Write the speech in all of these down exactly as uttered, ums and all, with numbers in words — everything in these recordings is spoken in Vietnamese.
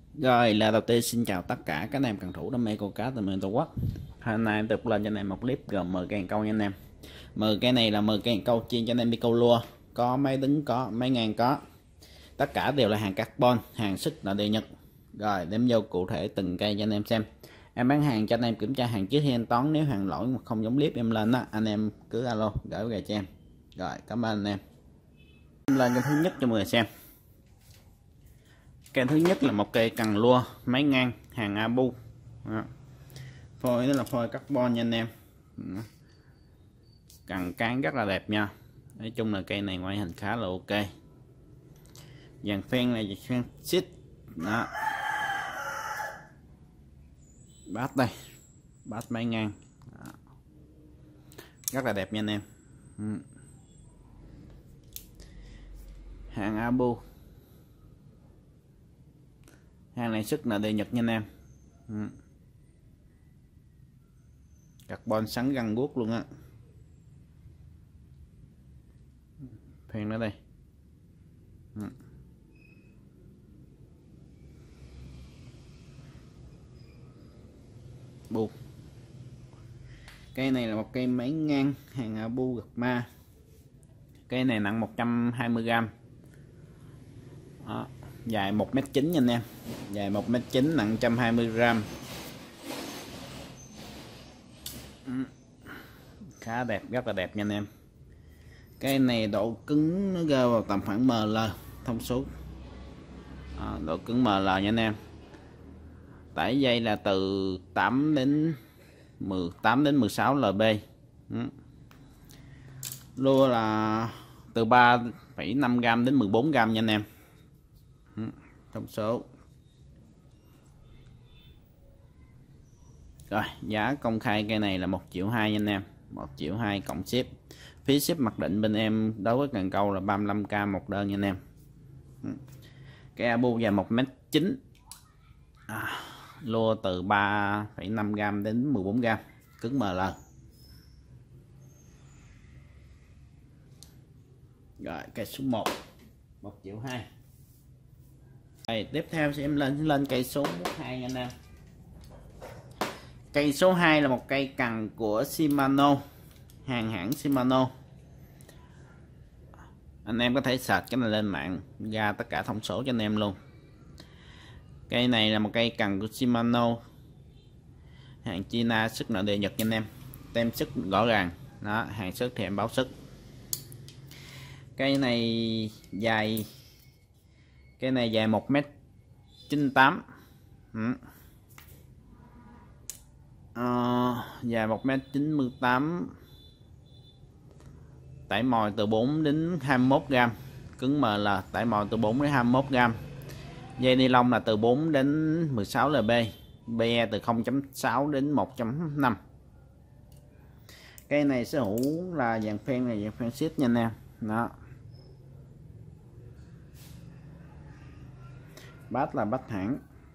Rồi là đầu tiên xin chào tất cả các anh em cần thủ đam mê câu cá từ miền Tổ quốc. Hôm nay em tiếp lên cho anh em một clip gồm mười cây câu nha anh em. mười cây này là mười cây câu chuyên cho anh em đi câu lua, có máy đứng có, máy ngang có. Tất cả đều là hàng carbon, hàng sức là đều Nhật. Rồi đếm vô cụ thể từng cây cho anh em xem. Em bán hàng cho anh em kiểm tra hàng trước khi anh toán, nếu hàng lỗi mà không giống clip em lên á, anh em cứ alo gửi về cho em. Rồi cảm ơn anh em. Em lên cái thứ nhất cho mọi người xem. Cây thứ nhất là một cây cần lua máy ngang hàng Abu. Đó. Phôi đó là phôi carbon nha anh em. Đó. Cần cán rất là đẹp nha. Nói chung là cây này ngoại hình khá là ok. Dàn phen này phen xít. Đó. Bát đây. Bát máy ngang. Đó. Rất là đẹp nha anh em. Ừ. Hàng Abu. Hàng này sức là đề Nhật nha anh em. Ừ. Carbon sắn găng guốc luôn á. Phen nó đây. Ừ. Bu. Cây này là một cây máy ngang hàng Abu gật ma. Cây này nặng một trăm hai mươi gam. Đó. Dài một mét chín nha anh em. Dài một mét chín, nặng một trăm hai mươi gam. Khá đẹp, rất là đẹp nha anh em. Cái này độ cứng nó rơi vào tầm khoảng em lờ thông số. À, độ cứng em lờ nha anh em. Tải dây là từ tám đến mười tám đến mười sáu lb. Ừ. Lua là từ ba phẩy năm gam đến mười bốn gam nha anh em. Ừ. Thông số. Rồi giá công khai cây này là một triệu hai nha anh em. Một triệu hai cộng ship. Phí ship mặc định bên em đối với cần câu là ba mươi lăm k một đơn nha anh em. Cái Abu dài một mét chín. À, lua từ ba phẩy năm gam đến mười bốn gam, cứng em lờ. Rồi cây số một một triệu hai. Rồi tiếp theo sẽ em lên lên cây số hai nha anh em. Cây số hai là một cây cần của Shimano, hàng hãng Shimano. Anh em có thể search cái này lên mạng ra tất cả thông số cho anh em luôn. Cây này là một cây cần của Shimano, hàng China, sức nợ đề Nhật nha anh em. Tem sức rõ ràng. Đó, hàng sức thì em báo sức. Cây này dài Cây này dài một mét chín mươi tám. Ừ. À, dài một mét chín mươi tám. Tải mồi từ bốn đến hai mươi mốt gam, cứng em lờ, tải mồi từ bốn đến hai mươi mốt gam. Dây ni lông là từ bốn đến mười sáu lb, be từ không chấm sáu đến một chấm năm. Cây này sở hữu là dàn phen này, dàn phen xít nha anh em. Đó. Bát là bát hãng.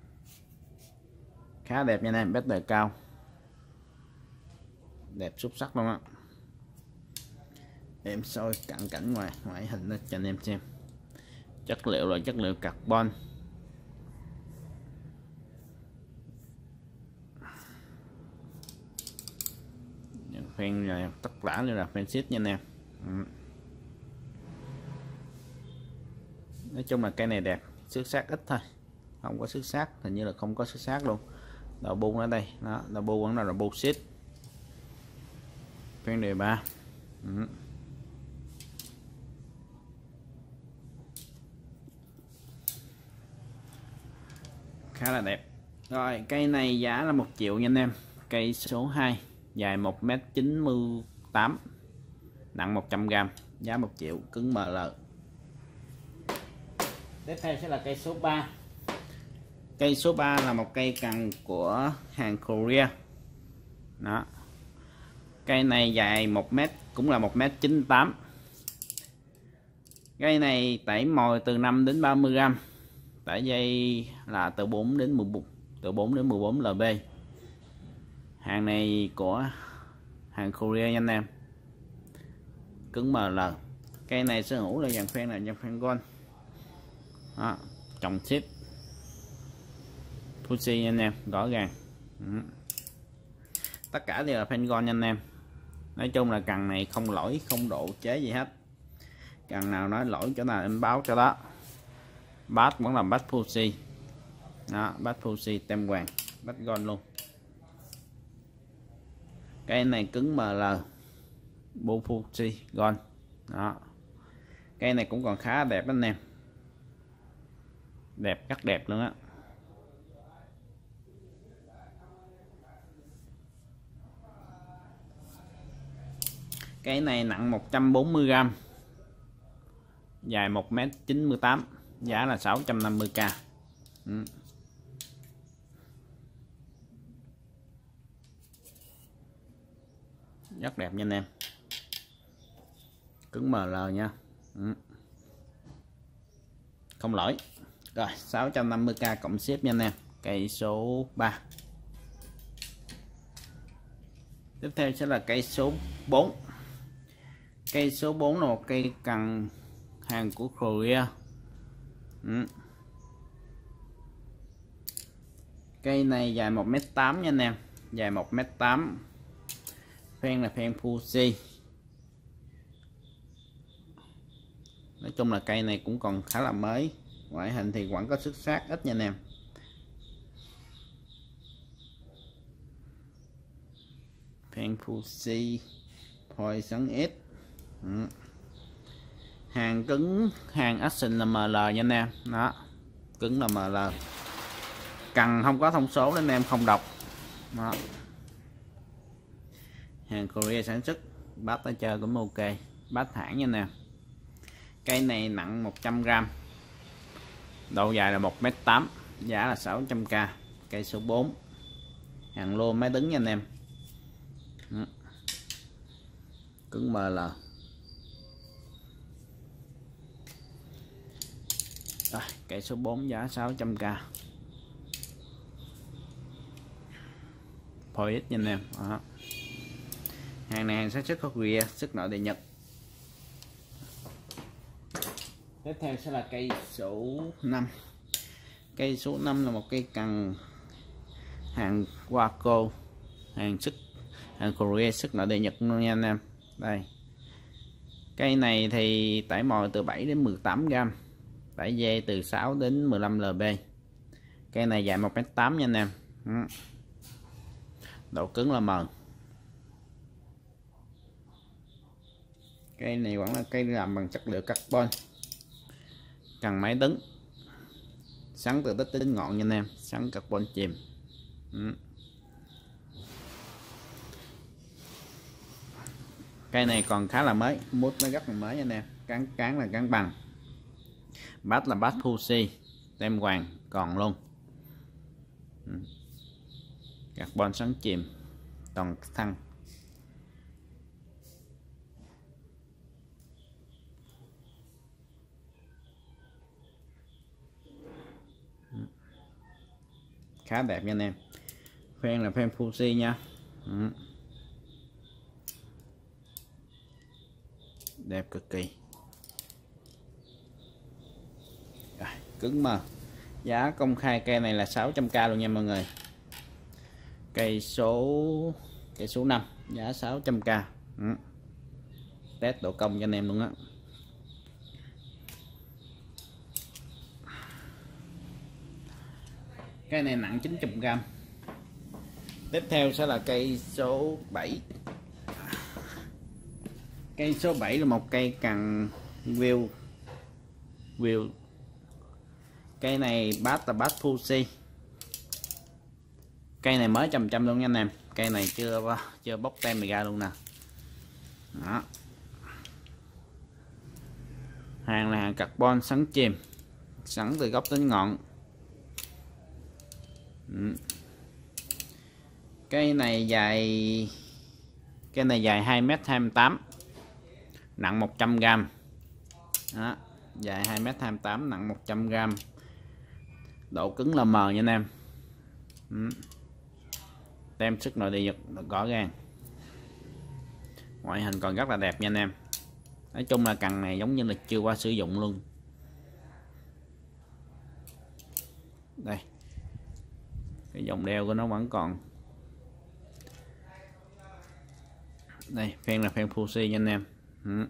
Khá đẹp nha anh em, bát đời cao. Đẹp xuất sắc luôn á. Em soi cận cảnh ngoài ngoại hình đó cho anh em xem. Chất liệu là chất liệu carbon. Phen là tất cả đều là phen xít nha anh em. Ừ. Nói chung là cây này đẹp, xước sát ít thôi, không có xước sát, hình như là không có xước sát luôn. Đầu bu ở đây, đó, đầu bu vẫn là đầu bu xít. Phen đề ba. Ừ. Khá là đẹp. Rồi cây này giá là một triệu nha anh em. Cây số hai dài một mét chín mươi tám, nặng một trăm gam, giá một triệu, cứng em lờ. Tiếp theo sẽ là cây số ba. Cây số ba là một cây cần của hàng Korea. Đó. Cây này dài một mét, cũng là một mét chín mươi tám. Cây này tải mồi từ năm đến ba mươi gam. Tải dây là từ bốn đến mười bốn, từ bốn đến mười bốn lb. Hàng này của hàng Korea nha anh em. Cứng em lờ. Cây này sở hữu là dàn phen là dàn phen gold. Đó, trồng ship. Fuji nha anh em, rõ ràng. Ừ. Tất cả đều là Pentagon nha anh em. Nói chung là cần này không lỗi, không độ chế gì hết. Cần nào nói lỗi chỗ nào em báo cho đó. Bát vẫn là bát Fuji. Đó, bát Fuji tem vàng, bát gold luôn. Cái này cứng em lờ bu Fuji gold. Đó. Cái này cũng còn khá đẹp anh em. Đẹp, rất đẹp luôn á. Cái này nặng một trăm bốn mươi gam, dài một mét chín mươi tám, giá là sáu trăm năm mươi k. Ừ. Rất đẹp nha anh em. Cứng em lờ nha. Ừ. Không lỗi. Rồi, sáu trăm năm mươi k cộng ship nha anh em. Cây số ba. Tiếp theo sẽ là cây số bốn. Cây số bốn là một cây cần hàng của Korea. Ừ. Cây này dài một mét tám nha anh em, dài một mét tám. Phen là phen Fuji. Nói chung là cây này cũng còn khá là mới. Ngoại hình thì vẫn có xuất sắc ít nha anh em. Phen Fuji Poison S. Ừ. Hàng cứng, hàng action là em lờ nha anh em. Đó, cứng là em lờ. Cần không có thông số nên em không đọc. Đó. Hàng Korea sản xuất, bát tới chơi cũng ok, bát hãng nha nè. Cây này nặng một trăm gam, độ dài là một mét tám, giá là sáu trăm k. Cây số bốn, hàng lô máy đứng nha anh em. Đó. Cứng em lờ. Rồi, cây số bốn giá sáu trăm k. Phôi ít nha anh em. Đó. Hàng này hàng sản xuất Korea, xuất nội địa Nhật. Tiếp theo sẽ là cây số năm. Cây số năm là một cây cần hàng Waco, hàng xuất hàng Korea, xuất nội địa Nhật luôn nha anh em. Đây. Cây này thì tải mồi từ bảy đến mười tám gam, tải dây từ sáu đến mười lăm lb. Cây này dài một mét tám nha anh em. Độ cứng là mờ. Cây này vẫn là cây làm bằng chất liệu carbon, cần máy đứng, sắn từ tích đến ngọn nha anh em, sắn carbon chìm. Ừ. Cây này còn khá là mới, mút nó rất là mới nha anh em. Cán cán là cán bằng, bát là bát Fuji tem vàng còn luôn. Ừ. Carbon sắn chìm, toàn thân. Khá đẹp nha anh em. Phen là phen Fuji nha. Ừ. Đẹp cực kỳ. Rồi, cứng mà. Giá công khai cây này là sáu trăm k luôn nha mọi người. Cây số cây số năm giá sáu trăm k. Ừ. Test độ công cho anh em luôn á. Cây này nặng chín mươi gam. Tiếp theo sẽ là cây số bảy. Cây số bảy là một cây cần view view. Cây này bát là bát Fuji. Cây này mới chầm chầm luôn nha anh em. Cây này chưa chưa bóc tem mì ra luôn nè. Đó. Hàng là hàng carbon sắn chìm, sắn từ gốc đến ngọn. Ừ. Cây này dài cây này dài hai mét hai mươi tám, nặng một trăm gam. Đó, dài hai mét hai mươi tám, nặng một trăm gam. Độ cứng là mờ nha anh em. Ừ. Tem sức nội địa Nhật rõ ràng. Ngoại hình còn rất là đẹp nha anh em. Nói chung là cần này giống như là chưa qua sử dụng luôn. Đây. cái dòng đeo của nó vẫn còn. Đây phen là phen Fuji nha anh em. Ừ.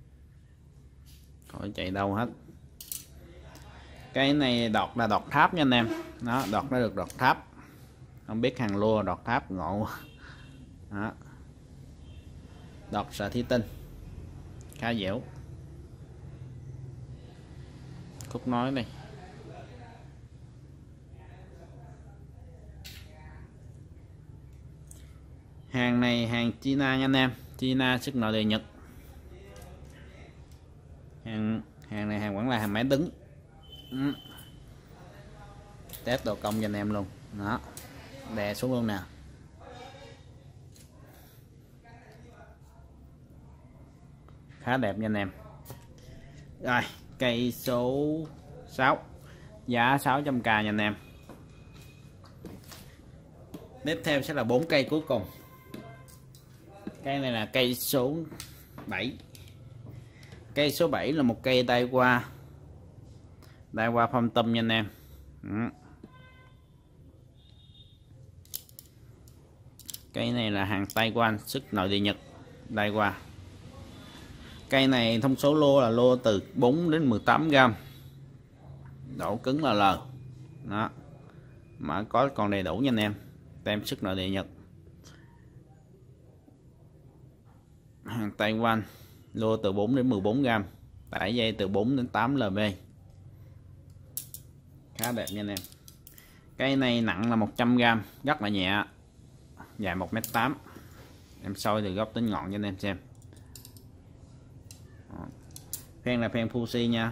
Khỏi chạy đâu hết. Cái này đọt là đọt tháp nha anh em. Đó, đọt nó được đọt tháp. Không biết hàng lua đọt tháp ngộ. Đó. Đọt sợi thủy tinh. Khá dẻo. Khúc nói đây. Hàng này hàng China nha anh em. China sức nội địa Nhật. Hàng hàng này hàng vẫn là hàng máy đứng. Ừ. Test độ công cho anh em luôn. Đó. Đè xuống luôn nè. Khá đẹp nha anh em. Rồi cây số sáu, giá sáu trăm k nha anh em. Tiếp theo sẽ là bốn cây cuối cùng. Cây này là cây số bảy. Cây số bảy là một cây đai qua. Đai qua phong tâm nha anh em. Ừ. Cây này là hàng Taiwan sức nội địa Nhật. Đai qua. Cây này thông số lô là lô từ bốn đến mười tám gram. Độ cứng là L. Đó. Mà có còn đầy đủ nha anh em. Tem sức nội địa Nhật. Hàng Taiwan. Lô từ bốn đến mười bốn gram. Tải dây từ bốn đến tám lb. Khá đẹp nha anh em. Cây này nặng là một trăm gram. Rất là nhẹ. Dài một mét tám. Em soi từ gốc đến ngọn cho anh em xem. Phen là phen Fuji nha.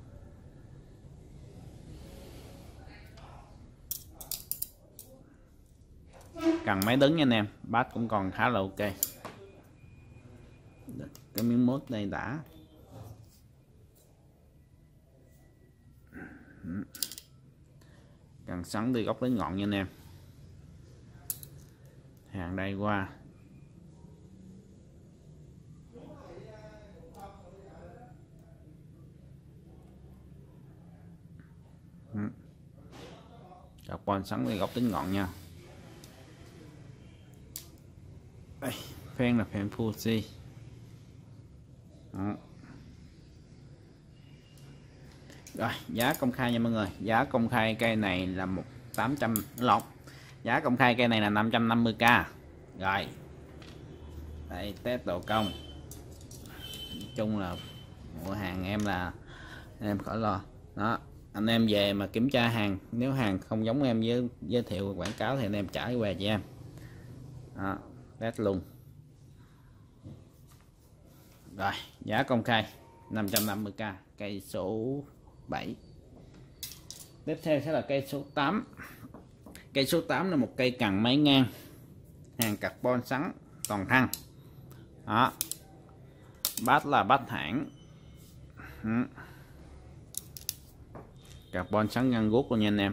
Cần máy đứng nha anh em. Bát cũng còn khá là ok. Cái miếng mốt này đã. Cần sắn từ gốc đến ngọn nha anh em. Hàng đây qua. Carbon sắn từ gốc đến ngọn nha. Đây, phen là phen Fuji. Đó. Rồi giá công khai nha mọi người. Giá công khai cây này là một tám trăm lọt. Giá công khai cây này là năm trăm năm mươi k. Rồi đây test độ công. Nói chung là mua hàng em là em khỏi lo. Đó, anh em về mà kiểm tra hàng, nếu hàng không giống em giới, giới thiệu quảng cáo thì anh em trả về cho em. Đó, test luôn. Rồi giá công khai năm trăm năm mươi k. Cây số bảy. Tiếp theo sẽ là cây số tám. Cây số tám là một cây cần máy ngang. Hàng carbon sắn toàn thân. Đó. Bát là bát hãng. Ừ. Carbon sắn ngăn guốc luôn nha anh em.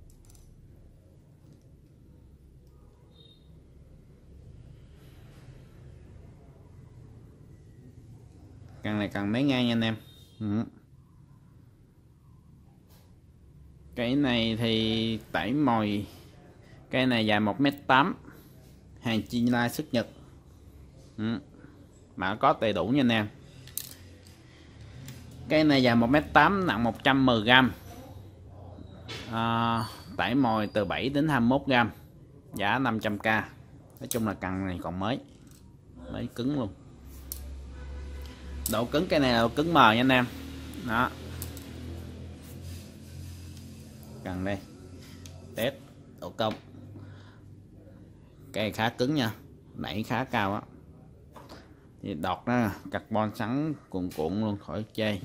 Cần này cần máy ngang nha anh em. Ừ. Cái này thì tẩy mồi. Cây này dài một mét tám. Hàng China xuất Nhật. Ừ. Mà có đầy đủ nha anh em. Cây này dài một mét tám, nặng một trăm mười gram. À, tải mồi từ bảy đến hai mươi mốt gram. Giá năm trăm k. Nói chung là cần này còn mới. Mới cứng luôn. Độ cứng cây này là độ cứng M nha anh em. Đó. Cần đây. Test độ công. Cây khá cứng nha. Đẩy khá cao á. Thì đọt nó carbon sắn cuộn cuộn luôn khỏi chê.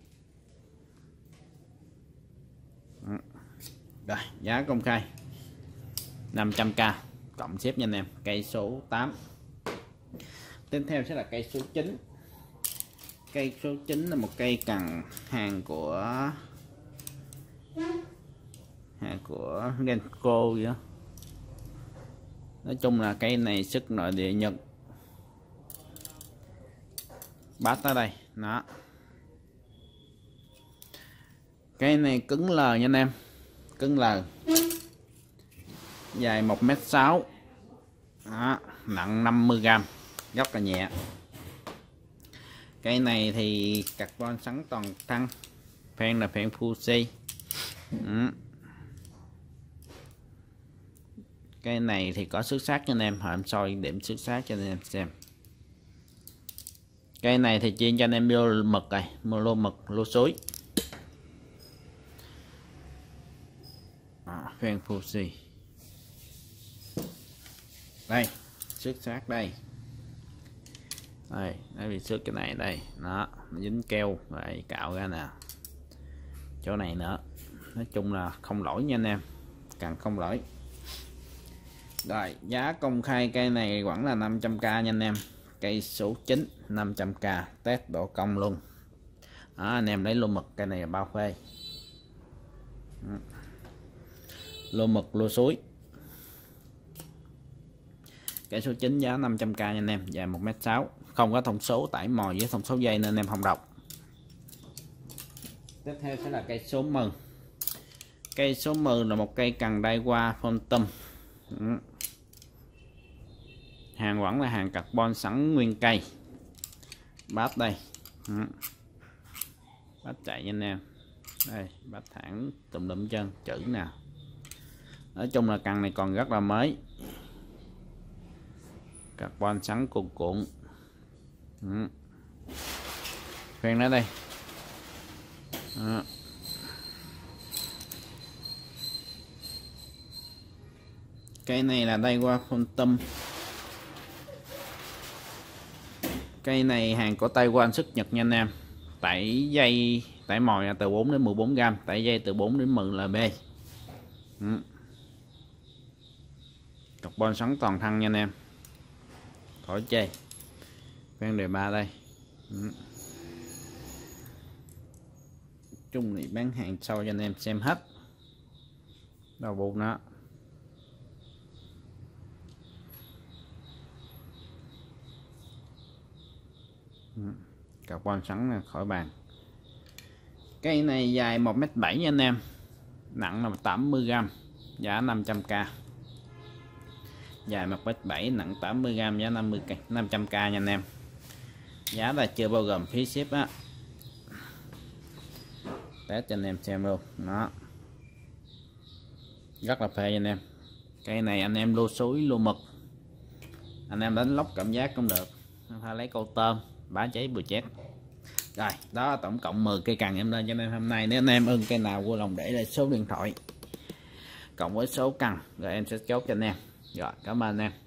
Rồi giá công khai năm trăm k cộng xếp nha anh em. Cây số tám. Tiếp theo sẽ là cây số chín. Cây số chín là một cây cần hàng của hàng của Genco vậy đó. Nói chung là cây này sức nội địa Nhật. Bát tới đây đó. Cây này cứng L nha anh em. Cứng L. dài một mét sáu, nặng năm mươi gam, rất là nhẹ. Cây này thì carbon sắn toàn thân, phen là phen Fuji. Ừ. Cây này thì có xước sát cho anh em, em soi điểm xước sát cho anh em xem. Cây này thì chuyên cho anh em vô mực này, mua lô mực, lô suối. Phen Fuji. Đây, xước sát đây. Đây, nó bị xước cái này đây, nó dính keo rồi cạo ra nè. Chỗ này nữa. Nói chung là không lỗi nha anh em, càng không lỗi. Rồi, giá công khai cây này khoảng là năm trăm k nha anh em. Cây số chín năm trăm k, test độ cong luôn. Đó, anh em lấy lô mực, cây này là bao phê. Lô mực, lô suối. Cây số chín giá năm trăm k nha anh em, dài một mét sáu, không có thông số tải mồi với thông số dây nên anh em không đọc. Tiếp theo sẽ là cây số mười. Cây số mười là một cây cần Daiwa Phantom. Hàng vẫn là hàng carbon sẵn nguyên cây. Bát đây. Bát chạy nha anh em. Đây, bát thẳng tùm lum chân chữ nè. Nói chung là cần này còn rất là mới. Carbon sắn cuộn cuộn. Ừ. Phen nó đây. Đó. Cây này là đây qua Phantom. Cây này hàng của Taiwan xuất Nhật nha anh em. Tẩy dây, tẩy mồi từ bốn đến mười bốn gam, tẩy dây từ bốn đến mười lb. Ừ. Carbon sắn toàn thân nha anh em, khỏi chê. Phen đề ba đây. Ừ. Chung này bán hàng sau cho anh em xem hết. Đầu buộc nó. Ừ. Carbon sắn là khỏi bàn. Cây này dài một mét bảy nha anh em, nặng là tám mươi gam, giá năm trăm k. Dài một mét bảy, nặng tám mươi gam, giá năm mươi k, năm trăm k nha anh em. Giá là chưa bao gồm phí ship á. Test cho anh em xem luôn. Đó. Rất là phê anh em. Cây này anh em lô suối, lô mực, anh em đánh lóc cảm giác cũng được. Phải lấy câu tôm, bá cháy bừa chét. Rồi, đó tổng cộng mười cây cần em lên cho anh em hôm nay. Nếu anh em ưng cây nào vui lòng để lại số điện thoại cộng với số cần rồi em sẽ chốt cho anh em. Rồi, cảm ơn anh em.